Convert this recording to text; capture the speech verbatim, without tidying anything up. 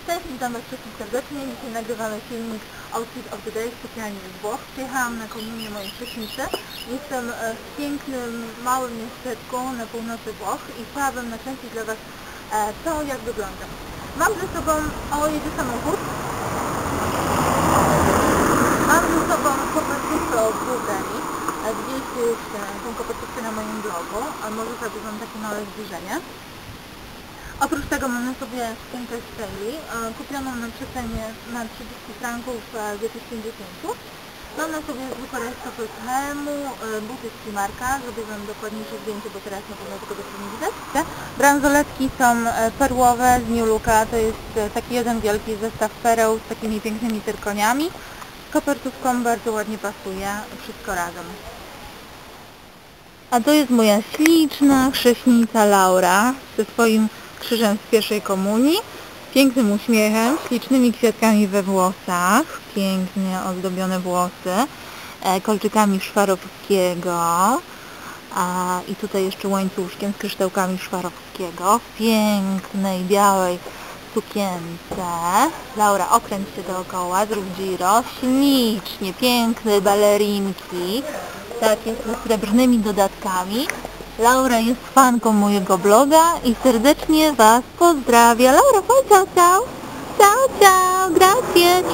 Cześć, witam Was wszystkich serdecznie. Dzisiaj nagrywamy filmik Outfit of the Day specjalnie z Włoch. Przyjechałam na komunię mojej siostrzeńcy. Jestem w pięknym, małym miasteczku na północy Włoch i chciałabym nakręcić dla Was to, jak wygląda. Mam ze sobą, o, jedzie samochód. Mam ze sobą kopertówkę od Bułgarii. Widzieliście już tą kopertówkę na moim blogu, a może zrobię Wam takie małe zbliżenie. Oprócz tego mamy sobie skrzynkę z Sally, kupioną na przecenie na trzydzieści franków z jakieś pięćdziesiąt. Mam na sobie zwykłe rajstopy z H and M, buty z Primarka, zrobię Wam dokładniejsze zdjęcie, bo teraz na pewno tego nie widać. Bransoletki są perłowe z New Looka, to jest taki jeden wielki zestaw pereł z takimi pięknymi tyrkoniami. Z kopertówką bardzo ładnie pasuje, wszystko razem. A to jest moja śliczna chrześnica Laura ze swoim krzyżem z pierwszej komunii, pięknym uśmiechem, ślicznymi kwiatkami we włosach, pięknie ozdobione włosy, e, kolczykami Swarovskiego, a, i tutaj jeszcze łańcuszkiem z kryształkami Swarovskiego, w pięknej białej sukience. Laura, okręć się dookoła, zrób giro, ślicznie, piękne balerinki, takie z srebrnymi dodatkami. Laura jest fanką mojego bloga i serdecznie Was pozdrawia. Laura, powiedz ciao, ciao. Ciao, ciao, grazie.